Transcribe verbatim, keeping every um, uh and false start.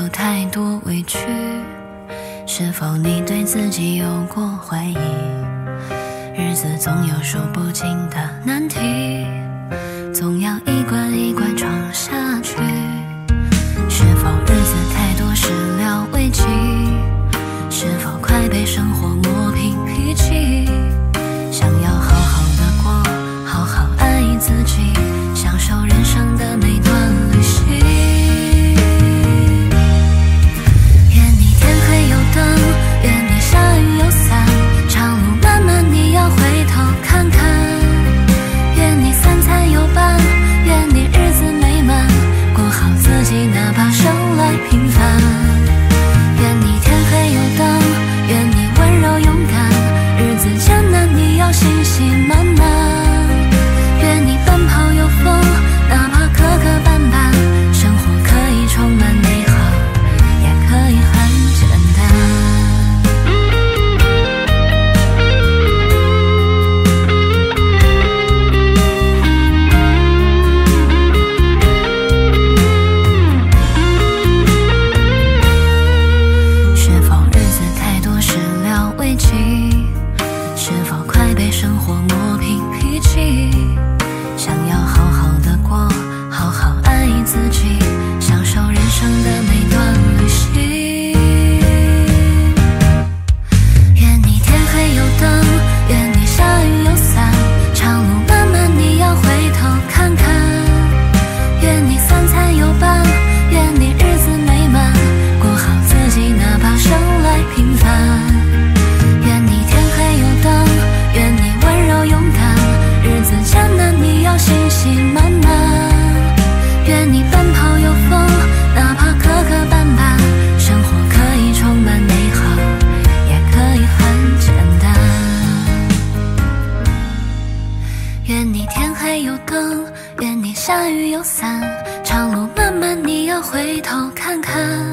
有太多委屈？是否你对自己有过怀疑？日子总有数不尽的难题，总要一关一关闯下去。是否日子太多始料未及？是否快被生活磨平脾气？想要好好的过，好好爱自己，享受人生的每段旅行。愿你天黑有灯，愿你下雨有伞，长路漫漫你要回头看看。愿你三餐有伴，愿你日子美满，过好自己哪怕生来平凡。愿你天黑有灯，愿你温柔勇敢，日子艰难你要信心满满。愿你奔跑有风，哪怕磕磕绊绊，生活可以充满美好，也可以很简单。是否日子太多始料未及？是否快被生活磨平脾气？想要好好的过，好好爱自己，享受人生的每段旅行。愿你天黑有灯，愿你下雨有伞，长路漫漫你要回头看看。愿你三餐有伴，愿你日子美满，过好自己哪怕生来平凡。愿你天黑有灯，愿你温柔勇敢，日子艰难你要信心满满。愿你奔跑有风，哪怕磕磕绊绊，生活可以充满美好，也可以很简单。愿你天黑有灯，愿你下雨有伞，长路漫漫你要回头看看。